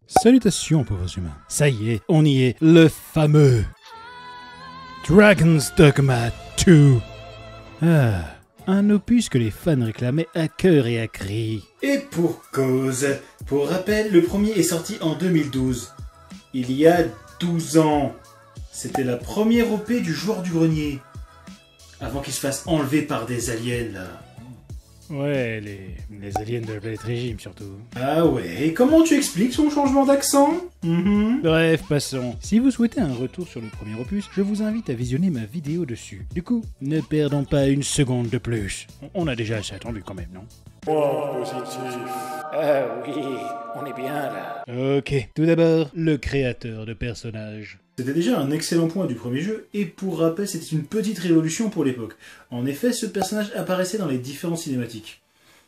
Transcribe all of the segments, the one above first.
Salutations pauvres humains, ça y est, on y est, le fameux Dragon's Dogma 2. Un opus que les fans réclamaient à cœur et à cri. Et pour cause. Pour rappel, le premier est sorti en 2012. Il y a 12 ans. C'était la première OP du joueur du grenier. Avant qu'il se fasse enlever par des aliens, là. Ouais, les aliens de la planète Régime, surtout. Ah ouais, et comment tu expliques son changement d'accent? Bref, passons. Si vous souhaitez un retour sur le premier opus, je vous invite à visionner ma vidéo dessus. Du coup, ne perdons pas une seconde de plus. On a déjà assez attendu quand même, non? Point positif. Ah oui, on est bien là. Ok, tout d'abord, le créateur de personnages. C'était déjà un excellent point du premier jeu, et pour rappel, c'était une petite révolution pour l'époque. En effet, ce personnage apparaissait dans les différentes cinématiques.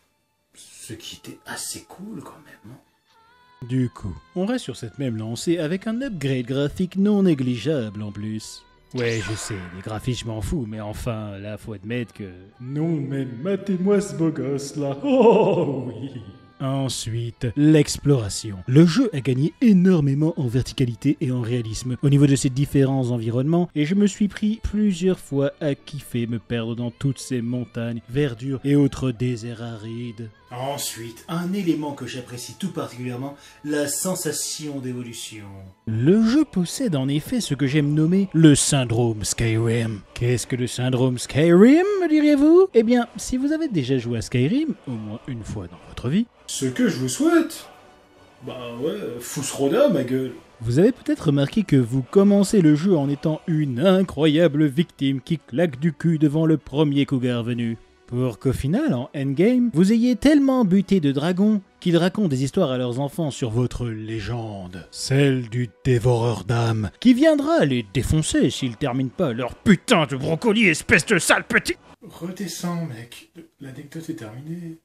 Ce qui était assez cool quand même, non? Du coup, on reste sur cette même lancée avec un upgrade graphique non négligeable en plus. Ouais, je sais, les graphismes je m'en fous, mais enfin, là, faut admettre que... Non mais matez-moi ce beau gosse là. Oh oui. Ensuite, l'exploration. Le jeu a gagné énormément en verticalité et en réalisme au niveau de ses différents environnements et je me suis pris plusieurs fois à kiffer me perdre dans toutes ces montagnes, verdures et autres déserts arides. Ensuite, un élément que j'apprécie tout particulièrement, la sensation d'évolution. Le jeu possède en effet ce que j'aime nommer le syndrome Skyrim. Qu'est-ce que le syndrome Skyrim, me diriez-vous? Eh bien, si vous avez déjà joué à Skyrim, au moins une fois dans votre vie, Ce que je vous souhaite. Bah ouais, Fousroda, ma gueule. vous avez peut-être remarqué que vous commencez le jeu en étant une incroyable victime qui claque du cul devant le premier cougar venu. Pour qu'au final, en endgame, vous ayez tellement buté de dragons qu'ils racontent des histoires à leurs enfants sur votre légende, celle du dévoreur d'âmes, qui viendra les défoncer s'ils terminent pas leur putain de brocoli, espèce de sale petit... Redescends, mec. L'anecdote est terminée.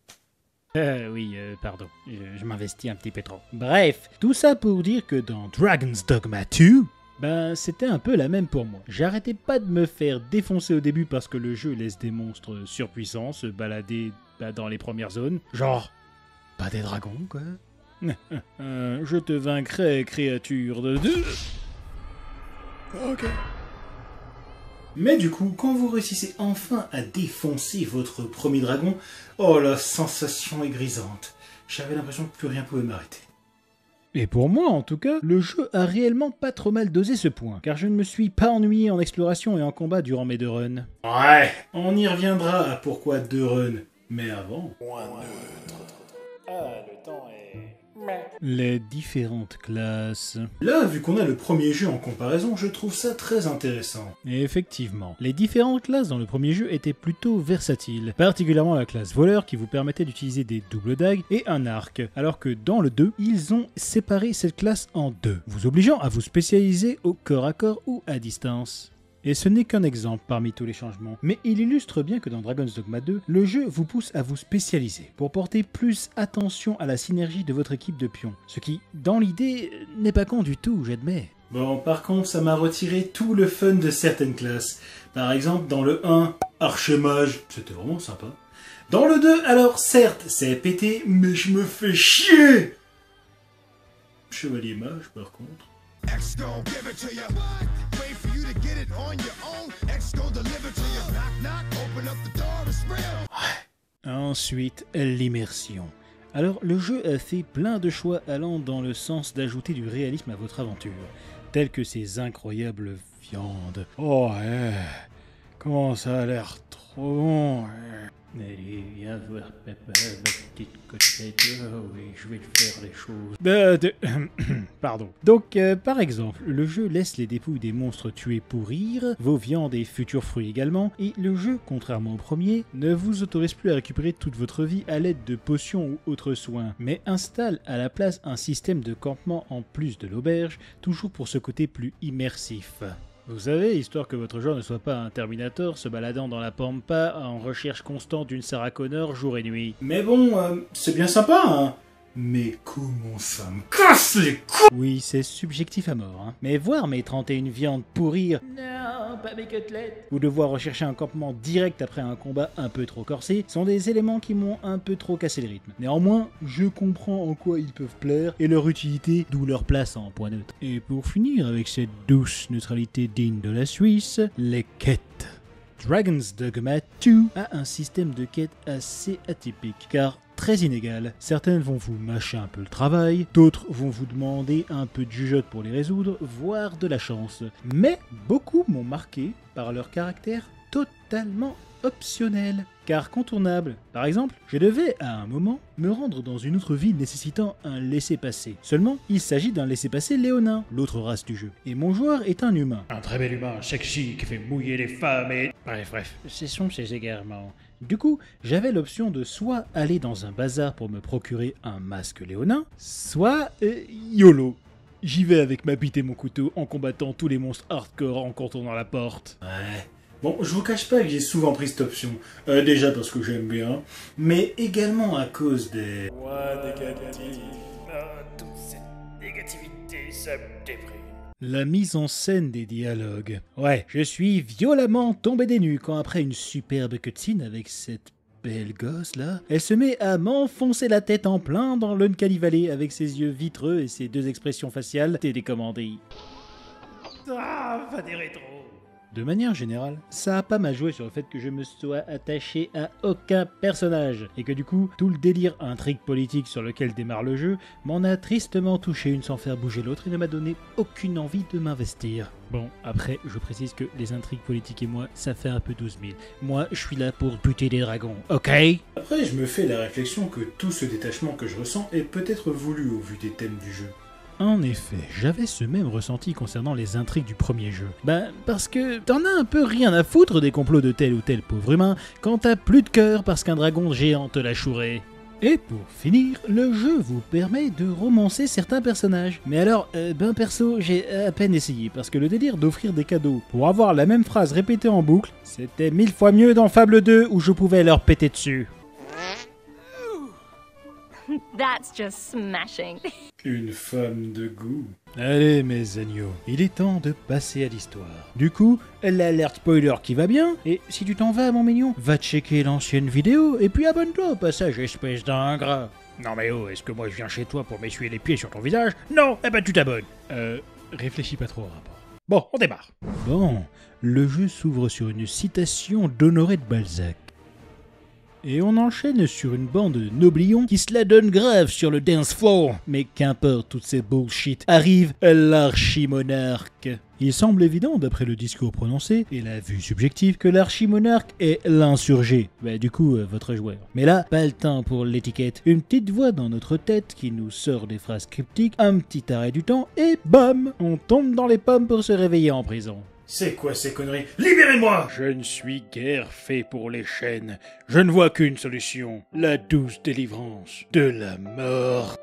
Pardon, je m'investis un petit peu trop. Bref, tout ça pour dire que dans Dragon's Dogma 2, ben c'était un peu la même pour moi. J'arrêtais pas de me faire défoncer au début parce que le jeu laisse des monstres surpuissants se balader dans les premières zones. Genre, pas des dragons quoi. Je te vaincrai, créature de... Ok. Mais du coup, quand vous réussissez enfin à défoncer votre premier dragon, oh la sensation est grisante. J'avais l'impression que plus rien pouvait m'arrêter. Et pour moi, en tout cas, le jeu a réellement pas trop mal dosé ce point, car je ne me suis pas ennuyé en exploration et en combat durant mes 2 runs. Ouais, on y reviendra à pourquoi 2 runs. Mais avant... Point neutre. Ah, le temps est... Les différentes classes. Là, vu qu'on a le premier jeu en comparaison, je trouve ça très intéressant. Et effectivement, les différentes classes dans le premier jeu étaient plutôt versatiles, particulièrement la classe voleur qui vous permettait d'utiliser des doubles dagues et un arc, alors que dans le 2, ils ont séparé cette classe en 2, vous obligeant à vous spécialiser au corps à corps ou à distance. Et ce n'est qu'un exemple parmi tous les changements, mais il illustre bien que dans Dragon's Dogma 2, le jeu vous pousse à vous spécialiser pour porter plus attention à la synergie de votre équipe de pions, ce qui, dans l'idée, n'est pas con du tout, j'admets. Bon, par contre, ça m'a retiré tout le fun de certaines classes. Par exemple, dans le 1, Archemage, c'était vraiment sympa. Dans le 2, alors certes, c'est pété, mais je me fais chier. Chevalier Mage, par contre. X gon' give it to ya. Wait for you to get it on your own. X gon' deliver to ya. Knock, knock, open up the door, it's real. Ensuite, l'immersion. Alors, le jeu a fait plein de choix allant dans le sens d'ajouter du réalisme à votre aventure, tels que ces incroyables viandes. Oh ouais, comment ça a l'air trop bon. Allez, viens voir papa, ma petite côtelette. Oh oui, je vais te faire les choses. Pardon. Donc, par exemple, le jeu laisse les dépouilles des monstres tués pourrir, vos viandes et futurs fruits également, et le jeu, contrairement au premier, ne vous autorise plus à récupérer toute votre vie à l'aide de potions ou autres soins, mais installe à la place un système de campement en plus de l'auberge, toujours pour ce côté plus immersif. Vous savez, histoire que votre joueur ne soit pas un Terminator se baladant dans la pampa en recherche constante d'une Sarah Connor jour et nuit. Mais bon, c'est bien sympa, hein. Mais comment ça me casse les couilles! Oui, c'est subjectif à mort, hein. Mais voir mes 31 viandes pourrir, non, pas mes côtelettes, ou devoir rechercher un campement direct après un combat un peu trop corsé, sont des éléments qui m'ont un peu trop cassé le rythme. Néanmoins, je comprends en quoi ils peuvent plaire et leur utilité, d'où leur place en point neutre. Et pour finir avec cette douce neutralité digne de la Suisse, les quêtes. Dragon's Dogma 2 a un système de quête assez atypique, car très inégal. Certaines vont vous mâcher un peu le travail, d'autres vont vous demander un peu de jugeote pour les résoudre, voire de la chance. Mais beaucoup m'ont marqué par leur caractère totalement optionnel, car contournable. Par exemple, je devais à un moment me rendre dans une autre ville nécessitant un laissez-passer. Seulement, il s'agit d'un laissez-passer léonin, l'autre race du jeu. Et mon joueur est un humain. Un très bel humain, sexy, qui fait mouiller les femmes et... Bref, cessons ces égarements. Du coup, j'avais l'option de soit aller dans un bazar pour me procurer un masque léonin, soit YOLO. J'y vais avec ma bite et mon couteau en combattant tous les monstres hardcore en contournant la porte. Ouais. Bon, je vous cache pas que j'ai souvent pris cette option. Déjà parce que j'aime bien, mais également à cause des... Ouais, négatif. Toute cette négativité, ça me déprime. La mise en scène des dialogues. Ouais, je suis violemment tombé des nues quand après une superbe cutscene avec cette belle gosse là, elle se met à m'enfoncer la tête en plein dans l'Uncanny Valley avec ses yeux vitreux et ses deux expressions faciales télécommandées. Ah, va des rétros. De manière générale, ça a pas mal joué sur le fait que je me sois attaché à aucun personnage, et que du coup, tout le délire intrigue politique sur lequel démarre le jeu m'en a tristement touché une sans faire bouger l'autre et ne m'a donné aucune envie de m'investir. Bon, après, je précise que les intrigues politiques et moi, ça fait un peu 12 000. Moi, je suis là pour buter des dragons, ok? Après, je me fais la réflexion que tout ce détachement que je ressens est peut-être voulu au vu des thèmes du jeu. En effet, j'avais ce même ressenti concernant les intrigues du premier jeu. Parce que t'en as un peu rien à foutre des complots de tel ou tel pauvre humain quand t'as plus de cœur parce qu'un dragon géant te l'a chouré. Et pour finir, le jeu vous permet de romancer certains personnages. Mais alors, perso, j'ai à peine essayé, parce que le délire d'offrir des cadeaux pour avoir la même phrase répétée en boucle, c'était 1000 fois mieux dans Fable 2 où je pouvais leur péter dessus. That's just smashing. Une femme de goût. Allez mes agneaux, il est temps de passer à l'histoire. Du coup, l'alerte spoiler qui va bien, et si tu t'en vas mon mignon, va checker l'ancienne vidéo, et puis abonne-toi au passage espèce d'ingrat. Non mais oh, est-ce que moi je viens chez toi pour m'essuyer les pieds sur ton visage? Non, eh ben tu t'abonnes. Réfléchis pas trop au rapport. Bon, on démarre. Bon, le jeu s'ouvre sur une citation d'Honoré de Balzac. Et on enchaîne sur une bande de noblions qui se la donnent grave sur le dance floor. Mais qu'importe toutes ces bullshit, arrive l'archimonarque. Il semble évident, d'après le discours prononcé et la vue subjective, que l'archimonarque est l'insurgé. Du coup, votre joueur. Mais là, pas le temps pour l'étiquette. Une petite voix dans notre tête qui nous sort des phrases cryptiques, un petit arrêt du temps, et bam, on tombe dans les pommes pour se réveiller en prison. C'est quoi ces conneries? Libérez-moi! Je ne suis guère fait pour les chaînes. Je ne vois qu'une solution. La douce délivrance de la mort.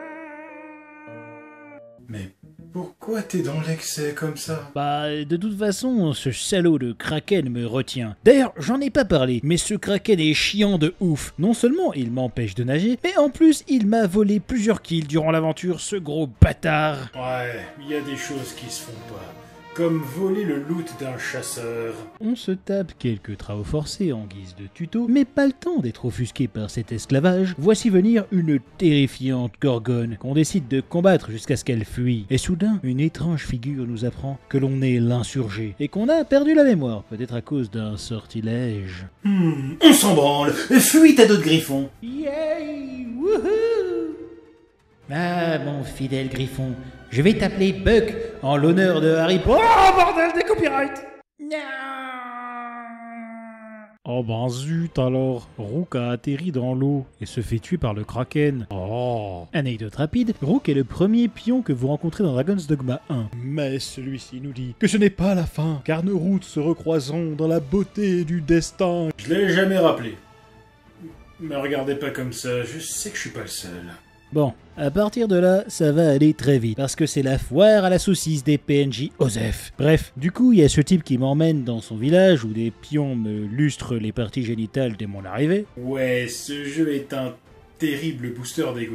Mais pourquoi t'es dans l'excès comme ça? De toute façon, ce salaud de Kraken me retient. D'ailleurs, j'en ai pas parlé, mais ce Kraken est chiant de ouf. Non seulement il m'empêche de nager, mais en plus il m'a volé plusieurs kills durant l'aventure, ce gros bâtard. Ouais, il y a des choses qui se font pas. Comme voler le loot d'un chasseur. On se tape quelques travaux forcés en guise de tuto, mais pas le temps d'être offusqué par cet esclavage. Voici venir une terrifiante gorgone qu'on décide de combattre jusqu'à ce qu'elle fuit. Et soudain, une étrange figure nous apprend que l'on est l'insurgé et qu'on a perdu la mémoire, peut-être à cause d'un sortilège. On s'en branle. Fuite à d'autres griffons. Yay! Wouhou! Ah, mon fidèle griffon, je vais t'appeler Buck en l'honneur de Harry Potter. Oh bordel, des copyrights! Oh zut alors, Rook a atterri dans l'eau et se fait tuer par le Kraken. Oh. Anecdote rapide, Rook est le premier pion que vous rencontrez dans Dragon's Dogma 1. Mais celui-ci nous dit que ce n'est pas la fin, car nos routes se recroiseront dans la beauté du destin. Je l'ai jamais rappelé. Me regardez pas comme ça, je sais que je suis pas le seul. Bon, à partir de là, ça va aller très vite, parce que c'est la foire à la saucisse des PNJ OSEF. Bref, du coup, il y a ce type qui m'emmène dans son village où des pions me lustrent les parties génitales dès mon arrivée. Ouais, ce jeu est un terrible booster d'ego.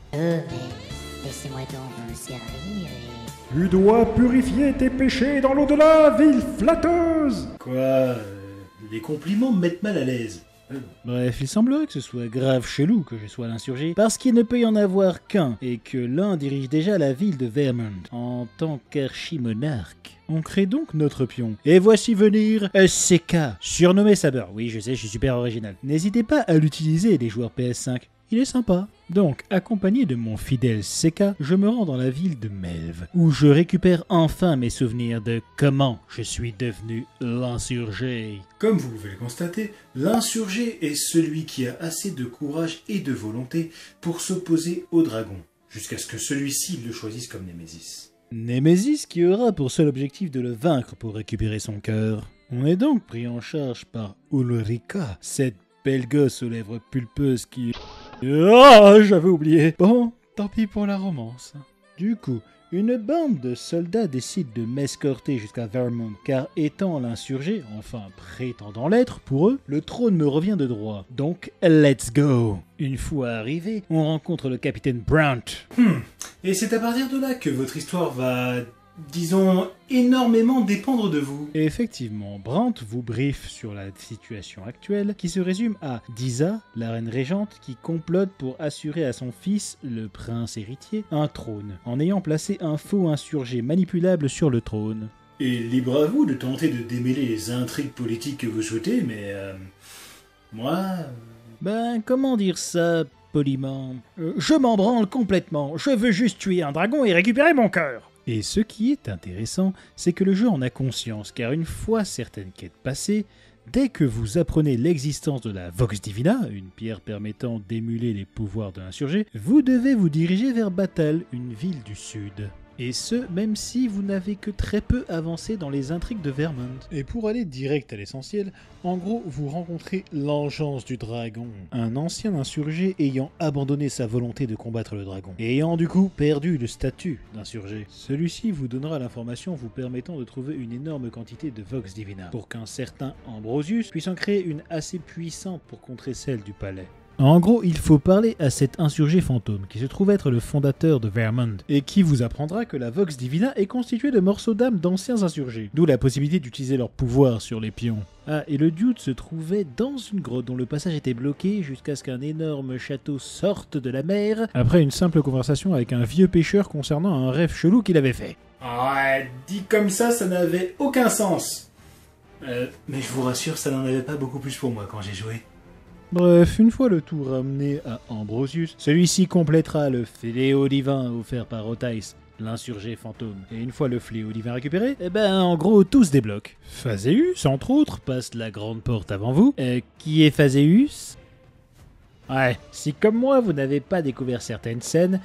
Mais laissez-moi donc vous servir et... Tu dois purifier tes péchés dans l'au-delà, ville flatteuse. Quoi les compliments me mettent mal à l'aise. Bref, il semblerait que ce soit grave chelou que je sois l'insurgé, parce qu'il ne peut y en avoir qu'un, et que l'un dirige déjà la ville de Vermont en tant qu'archimonarque. On crée donc notre pion. Et voici venir SK, surnommé Saber. Oui, je sais, je suis super original. N'hésitez pas à l'utiliser, les joueurs PS5. Il est sympa. Donc, accompagné de mon fidèle Seka, je me rends dans la ville de Melve, où je récupère enfin mes souvenirs de comment je suis devenu l'insurgé. Comme vous pouvez le constater, l'insurgé est celui qui a assez de courage et de volonté pour s'opposer au dragon, jusqu'à ce que celui-ci le choisisse comme Némésis. Némésis qui aura pour seul objectif de le vaincre pour récupérer son cœur. On est donc pris en charge par Ulrika, cette belle gosse aux lèvres pulpeuses qui... Ah, j'avais oublié. Bon, tant pis pour la romance. Du coup, une bande de soldats décide de m'escorter jusqu'à Vermont, car étant l'insurgé, enfin prétendant l'être pour eux, le trône me revient de droit. Donc, let's go. Une fois arrivé, on rencontre le capitaine Brandt. Et c'est à partir de là que votre histoire va, disons, énormément dépendre de vous. Et effectivement, Brandt vous briefe sur la situation actuelle, qui se résume à Disa, la reine régente, qui complote pour assurer à son fils, le prince héritier, un trône, en ayant placé un faux insurgé manipulable sur le trône. Et libre à vous de tenter de démêler les intrigues politiques que vous souhaitez, mais... moi... Ben, comment dire ça, poliment? Je m'en branle complètement, je veux juste tuer un dragon et récupérer mon cœur. Et ce qui est intéressant, c'est que le jeu en a conscience, car une fois certaines quêtes passées, dès que vous apprenez l'existence de la Vox Divina, une pierre permettant d'émuler les pouvoirs de l'insurgé, vous devez vous diriger vers Batal, une ville du sud. Et ce, même si vous n'avez que très peu avancé dans les intrigues de Vermont. Et pour aller direct à l'essentiel, en gros, vous rencontrez l'Engeance du Dragon, un ancien insurgé ayant abandonné sa volonté de combattre le dragon, et ayant du coup perdu le statut d'insurgé. Celui-ci vous donnera l'information vous permettant de trouver une énorme quantité de Vox Divina, pour qu'un certain Ambrosius puisse en créer une assez puissante pour contrer celle du palais. En gros, il faut parler à cet insurgé fantôme qui se trouve être le fondateur de Vermont et qui vous apprendra que la Vox Divina est constituée de morceaux d'âme d'anciens insurgés, d'où la possibilité d'utiliser leur pouvoir sur les pions. Ah, et le dude se trouvait dans une grotte dont le passage était bloqué jusqu'à ce qu'un énorme château sorte de la mer après une simple conversation avec un vieux pêcheur concernant un rêve chelou qu'il avait fait. Ah, dit comme ça n'avait aucun sens. Mais je vous rassure, ça n'en avait pas beaucoup plus pour moi quand j'ai joué. Bref, une fois le tout ramené à Ambrosius, celui-ci complétera le fléau divin offert par Otais, l'insurgé fantôme. Et une fois le fléau divin récupéré, en gros, tout se débloque. Phaseus, entre autres, passe la grande porte avant vous. Qui est Phaseus ? Ouais, si comme moi vous n'avez pas découvert certaines scènes,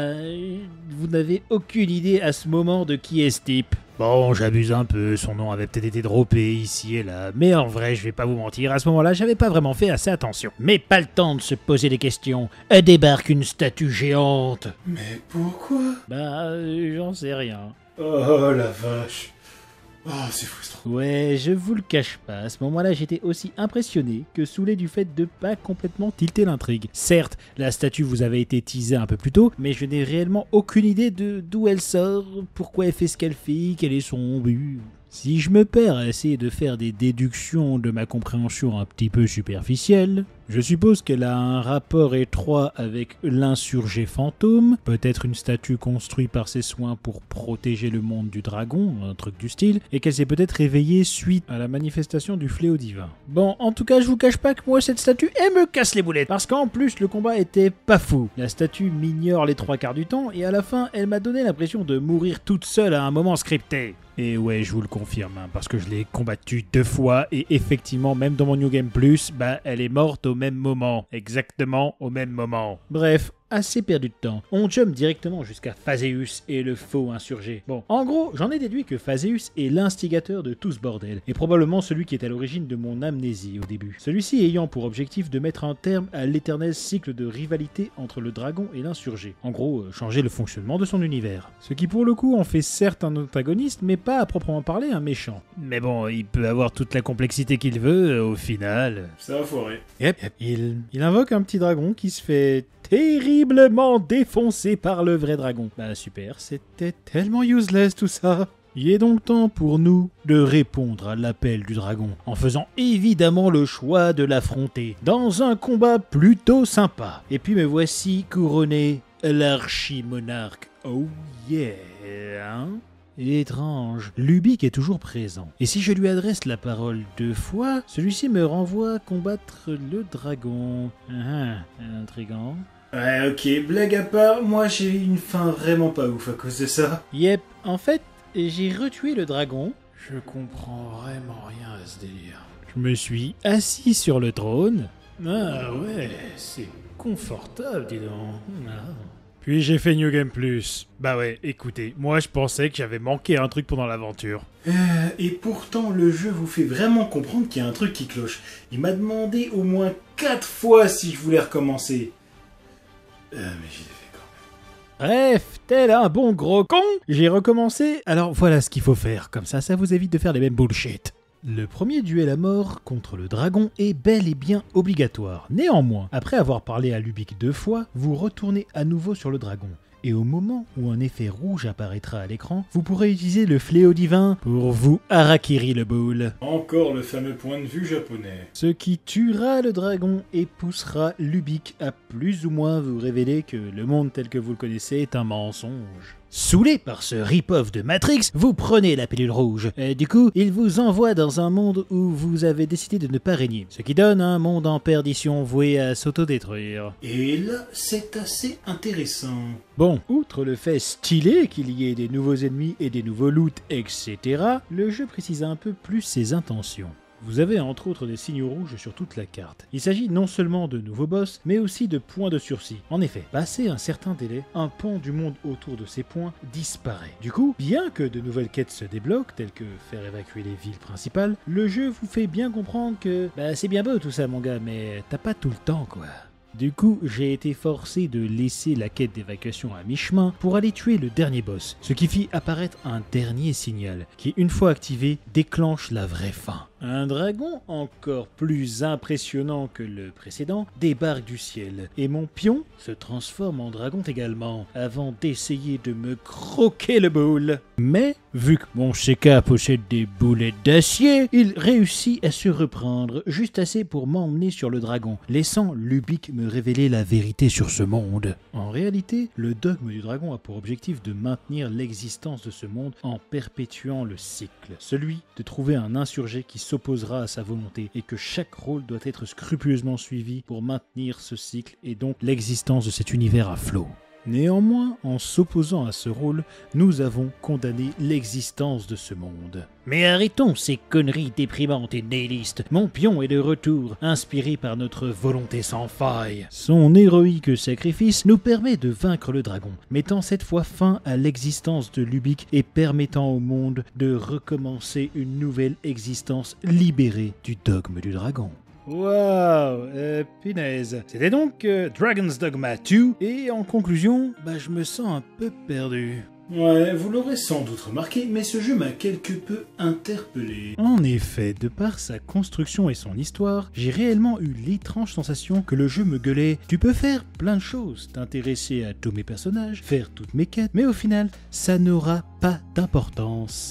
vous n'avez aucune idée à ce moment de qui est ce type. Bon, j'abuse un peu, son nom avait peut-être été droppé ici et là, mais en vrai, je vais pas vous mentir, à ce moment-là, j'avais pas vraiment fait assez attention. Mais pas le temps de se poser des questions. Débarque une statue géante. Mais pourquoi? J'en sais rien. Oh la vache. Oh, c'est frustrant. Ouais, je vous le cache pas, à ce moment-là j'étais aussi impressionné que saoulé du fait de pas complètement tilter l'intrigue. Certes, la statue vous avait été teasée un peu plus tôt, mais je n'ai réellement aucune idée de d'où elle sort, pourquoi elle fait ce qu'elle fait, quel est son but. Si je me perds à essayer de faire des déductions de ma compréhension un petit peu superficielle, je suppose qu'elle a un rapport étroit avec l'insurgé fantôme, peut-être une statue construite par ses soins pour protéger le monde du dragon, un truc du style, et qu'elle s'est peut-être réveillée suite à la manifestation du fléau divin. Bon, en tout cas, je vous cache pas que moi, cette statue, elle me casse les boulettes, parce qu'en plus, le combat était pas fou. La statue m'ignore les 3/4 du temps, et à la fin, elle m'a donné l'impression de mourir toute seule à un moment scripté. Et ouais, je vous le confirme, parce que je l'ai combattue 2 fois, et effectivement, même dans mon New Game Plus, elle est morte au même moment. Exactement au même moment. Bref, assez perdu de temps. On jump directement jusqu'à Phaseus et le faux insurgé. Bon, en gros, j'en ai déduit que Phaseus est l'instigateur de tout ce bordel, et probablement celui qui est à l'origine de mon amnésie au début. Celui-ci ayant pour objectif de mettre un terme à l'éternel cycle de rivalité entre le dragon et l'insurgé. En gros, changer le fonctionnement de son univers. Ce qui pour le coup en fait certes un antagoniste, mais pas à proprement parler un méchant. Mais bon, il peut avoir toute la complexité qu'il veut, au final. Ça va foirer. Yep. Il invoque un petit dragon qui se fait terriblement défoncé par le vrai dragon. Bah super, c'était tellement useless tout ça. Il est donc temps pour nous de répondre à l'appel du dragon, en faisant évidemment le choix de l'affronter, dans un combat plutôt sympa. Et puis me voici couronné l'archimonarque. Oh yeah, hein? Étrange. Lubic est toujours présent. Et si je lui adresse la parole 2 fois, celui-ci me renvoie combattre le dragon. Intriguant. Ouais, ok, blague à part, moi j'ai eu une fin vraiment pas ouf à cause de ça. Yep, en fait, j'ai retué le dragon. Je comprends vraiment rien à ce délire. Je me suis assis sur le trône. Ah ouais, c'est confortable, dis donc. Ah. Puis j'ai fait New Game Plus. Bah ouais, écoutez, moi je pensais que j'avais manqué un truc pendant l'aventure. Et pourtant, le jeu vous fait vraiment comprendre qu'il y a un truc qui cloche. Il m'a demandé au moins 4 fois si je voulais recommencer. Mais j'y ai fait quand même. Bref, tel un bon gros con, j'ai recommencé. Alors voilà ce qu'il faut faire, comme ça vous évite de faire les mêmes bullshit. Le premier duel à mort contre le dragon est bel et bien obligatoire. Néanmoins, après avoir parlé à Lubic 2 fois, vous retournez à nouveau sur le dragon. Et au moment où un effet rouge apparaîtra à l'écran, vous pourrez utiliser le fléau divin pour vous harakiri le boule. Encore le fameux point de vue japonais. Ce qui tuera le dragon et poussera Lubic à plus ou moins vous révéler que le monde tel que vous le connaissez est un mensonge. Saoulé par ce rip-off de Matrix, vous prenez la pilule rouge. Du coup, il vous envoie dans un monde où vous avez décidé de ne pas régner. Ce qui donne un monde en perdition voué à s'autodétruire. Et là, c'est assez intéressant. Bon, outre le fait stylé qu'il y ait des nouveaux ennemis et des nouveaux loots, etc., le jeu précise un peu plus ses intentions. Vous avez entre autres des signaux rouges sur toute la carte. Il s'agit non seulement de nouveaux boss, mais aussi de points de sursis. En effet, passé un certain délai, un pan du monde autour de ces points disparaît. Du coup, bien que de nouvelles quêtes se débloquent, telles que faire évacuer les villes principales, le jeu vous fait bien comprendre que c'est bien beau tout ça mon gars, mais t'as pas tout le temps quoi. Du coup, j'ai été forcé de laisser la quête d'évacuation à mi-chemin pour aller tuer le dernier boss, ce qui fit apparaître un dernier signal, qui une fois activé, déclenche la vraie fin. Un dragon encore plus impressionnant que le précédent débarque du ciel, et mon pion se transforme en dragon également, avant d'essayer de me croquer le boule. Mais, vu que mon CK possède des boulettes d'acier, il réussit à se reprendre, juste assez pour m'emmener sur le dragon, laissant Lubic me révéler la vérité sur ce monde. En réalité, le dogme du dragon a pour objectif de maintenir l'existence de ce monde en perpétuant le cycle, celui de trouver un insurgé qui s'opposera à sa volonté et que chaque rôle doit être scrupuleusement suivi pour maintenir ce cycle et donc l'existence de cet univers à flot. Néanmoins, en s'opposant à ce rôle, nous avons condamné l'existence de ce monde. Mais arrêtons ces conneries déprimantes et nihilistes. Mon pion est de retour, inspiré par notre volonté sans faille. Son héroïque sacrifice nous permet de vaincre le dragon, mettant cette fois fin à l'existence de Lubic et permettant au monde de recommencer une nouvelle existence libérée du dogme du dragon. Waouh, punaise. C'était donc Dragon's Dogma 2, et en conclusion, je me sens un peu perdu. Ouais, vous l'aurez sans doute remarqué, mais ce jeu m'a quelque peu interpellé. En effet, de par sa construction et son histoire, j'ai réellement eu l'étrange sensation que le jeu me gueulait « Tu peux faire plein de choses, t'intéresser à tous mes personnages, faire toutes mes quêtes, mais au final, ça n'aura pas d'importance. »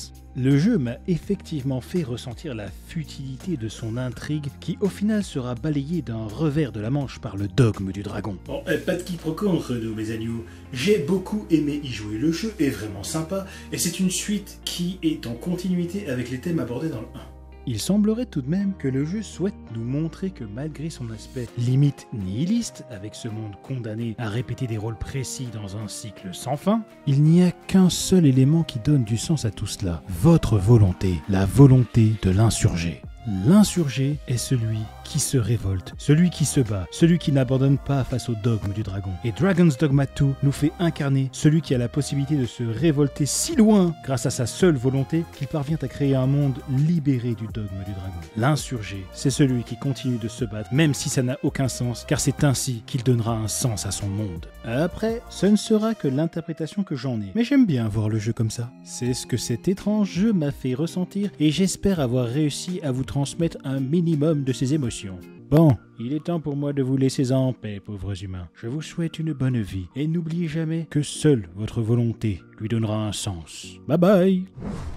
Le jeu m'a effectivement fait ressentir la futilité de son intrigue qui au final sera balayée d'un revers de la manche par le dogme du dragon. Bon, pas de quiproquo entre nous mes agneaux. J'ai beaucoup aimé y jouer, le jeu est vraiment sympa et c'est une suite qui est en continuité avec les thèmes abordés dans le 1. Il semblerait tout de même que le jeu souhaite nous montrer que malgré son aspect limite nihiliste, avec ce monde condamné à répéter des rôles précis dans un cycle sans fin, il n'y a qu'un seul élément qui donne du sens à tout cela, votre volonté, la volonté de l'insurgé. L'insurgé est celui qui se révolte, celui qui se bat, celui qui n'abandonne pas face au dogme du dragon. Et Dragon's Dogma 2 nous fait incarner celui qui a la possibilité de se révolter si loin grâce à sa seule volonté qu'il parvient à créer un monde libéré du dogme du dragon. L'insurgé, c'est celui qui continue de se battre même si ça n'a aucun sens, car c'est ainsi qu'il donnera un sens à son monde. Après, ce ne sera que l'interprétation que j'en ai, mais j'aime bien voir le jeu comme ça. C'est ce que cet étrange jeu m'a fait ressentir et j'espère avoir réussi à vous transmettre un minimum de ses émotions. Bon, il est temps pour moi de vous laisser en paix, pauvres humains. Je vous souhaite une bonne vie, et n'oubliez jamais que seule votre volonté lui donnera un sens. Bye bye!